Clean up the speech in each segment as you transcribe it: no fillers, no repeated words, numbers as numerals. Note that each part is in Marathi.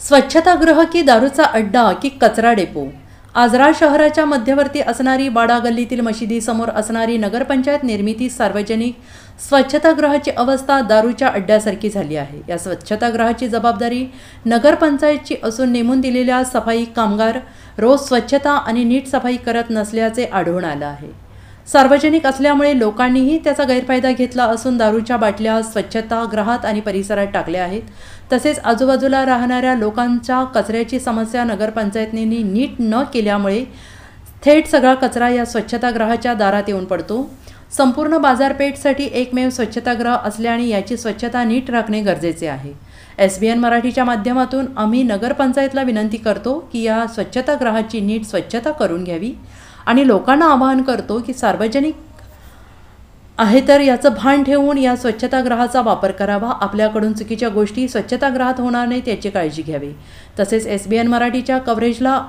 स्वच्छतागृह की दारूचा अड्डा की कचरा डेपो। आजरा शहराच्या मध्यवर्ती असणारी बाडा गल्लीतील मशिदीसमोर असणारी नगरपंचायत निर्मिती सार्वजनिक स्वच्छतागृहाची अवस्था दारूच्या अड्ड्यासारखी झाली आहे। या स्वच्छतागृहाची जबाबदारी नगरपंचायतची असून नेमून दिलेल्या सफाई कामगार रोज स्वच्छता आणि नीट सफाई करत नसल्याचे आढळून आले आहे। सार्वजनिक असल्यामुळे लोकांनीही त्याचा गैरफायदा घेतला असून दारूच्या बाटल्या स्वच्छतागृहात आणि परिसरात टाकल्या आहेत। तसेच आजूबाजूला राहणाऱ्या लोकांच्या कचऱ्याची समस्या नगरपंचायतीने नीट न केल्यामुळे थेट सगळा कचरा या स्वच्छतागृहाच्या दारात येऊन पडतो। संपूर्ण बाजारपेठसाठी एकमेव स्वच्छतागृह असल्याने याची स्वच्छता नीट राखणे गरजेचे आहे। SBN मराठीच्या माध्यमातून आम्ही नगरपंचायतला विनंती करतो की या स्वच्छतागृहाची नीट स्वच्छता करून घ्यावी आणि लोकांना आवाहन करतो की सार्वजनिक आहे तर याचं भान ठेवून या स्वच्छतागृहाचा वापर करावा। आपल्याकडून चुकीच्या गोष्टी स्वच्छतागृहात होणार नाहीत याची काळजी घ्यावी। तसेच SBN मराठीच्या कव्हरेजला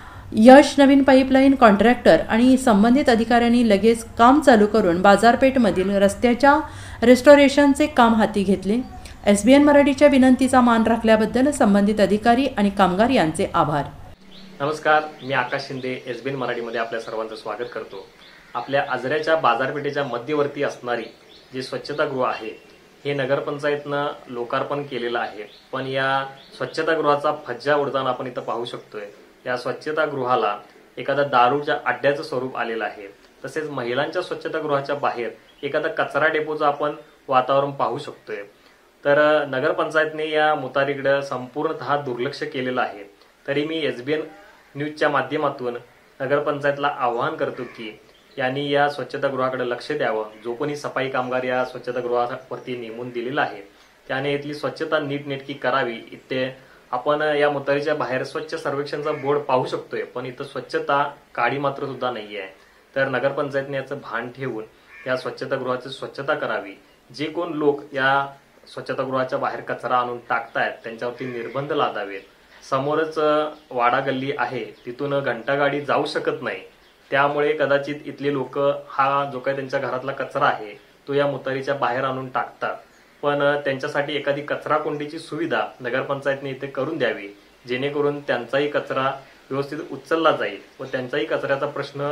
यश नवीन पाईपलाईन कॉन्ट्रॅक्टर आणि संबंधित अधिकाऱ्यांनी लगेच काम चालू करून बाजारपेठमधील रस्त्याच्या रेस्टोरेशनचे काम हाती घेतले। SBN मराठीच्या विनंतीचा मान राखल्याबद्दल संबंधित अधिकारी आणि कामगार यांचे आभार। नमस्कार, मी आकाश शिंदे SBN मराठीमध्ये आपल्या सर्वांचं स्वागत करतो। आपल्या आजऱ्याच्या बाजारपेठेच्या मध्यवर्ती असणारी जे स्वच्छतागृह आहे हे नगरपंचायतनं लोकार्पण केलेलं आहे। पण या स्वच्छतागृहाचा फज्जा उडताना आपण इथं पाहू शकतोय। या स्वच्छतागृहाला एखादा दारूच्या अड्ड्याचं स्वरूप आलेलं आहे। तसेच महिलांच्या स्वच्छतागृहाच्या बाहेर एखादा कचरा डेपोचं आपण वातावरण पाहू शकतोय। तर नगरपंचायतने या मुतारीकडे संपूर्णतः दुर्लक्ष केलेलं आहे। तरी मी SBN न्यूजच्या माध्यमातून नगरपंचायतला आवाहन करतो की यांनी या स्वच्छतागृहाकडे लक्ष द्यावं। जो कोणी सफाई कामगार या स्वच्छतागृहावरती नेमून दिलेला आहे त्याने इथली स्वच्छता नीटनेटकी करावी। इथे आपण या मुतारीच्या बाहेर स्वच्छ सर्वेक्षणचा बोर्ड पाहू शकतोय, पण इथं स्वच्छता काडी मात्र सुद्धा नाहीये। तर नगरपंचायतने याचं भान ठेवून या स्वच्छतागृहाची स्वच्छता करावी। जे कोण लोक या स्वच्छतागृहाच्या बाहेर कचरा आणून टाकतायत त्यांच्यावरती निर्बंध लादावेत। समोरच वाडा गल्ली आहे, तिथून घंटागाडी जाऊ शकत नाही, त्यामुळे कदाचित इथले लोक हा जो काही त्यांच्या घरातला कचरा आहे तो या मुतारीच्या बाहेर आणून टाकतात। पण त्यांच्यासाठी एखादी कचरा कोंडीची सुविधा नगरपंचायतने इथे करून द्यावी, जेणेकरून त्यांचाही कचरा व्यवस्थित उचलला जाईल व त्यांचाही कचऱ्याचा प्रश्न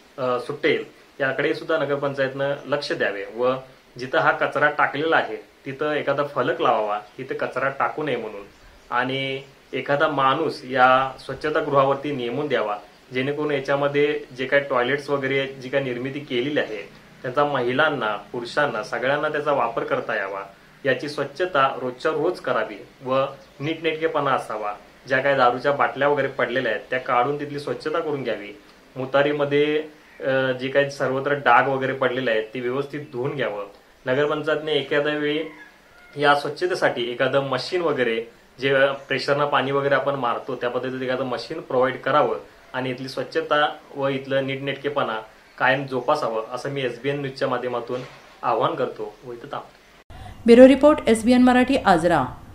सुटेल। याकडे सुद्धा नगरपंचायतनं लक्ष द्यावे व जिथं हा कचरा टाकलेला आहे तिथं एखादा फलक लावावा, इथे कचरा टाकू नये म्हणून, आणि एखादा माणूस या स्वच्छतागृहावरती नेमून द्यावा, जेणेकरून याच्यामध्ये जे काही टॉयलेट्स वगैरे जी काही निर्मिती केलेली आहे त्याचा महिलांना पुरुषांना सगळ्यांना त्याचा वापर करता यावा। याची स्वच्छता रोजच्या रोज करावी व नीटनेटकेपणा असावा। ज्या काही दारूच्या बाटल्या वगैरे पडलेल्या आहेत त्या काढून तिथली स्वच्छता करून घ्यावी। मुतारीमध्ये जे काही सर्वत्र डाग वगैरे पडलेले आहेत ते व्यवस्थित धुवून घ्यावं। नगरपंचायतने एखाद्या वेळी या स्वच्छतेसाठी एखादं मशीन वगैरे जे प्रेशरनं पाणी वगैरे आपण मारतो त्या पद्धतीचं एखादं मशीन प्रोव्हाइड करावं आणि इथली स्वच्छता व इथलं नीटनेटकेपणा कायम जोपासावं असं मी SBN न्यूजच्या माध्यमातून आवाहन करतो व इथं थांबतो। Bureau report SBN Marathi Ajara.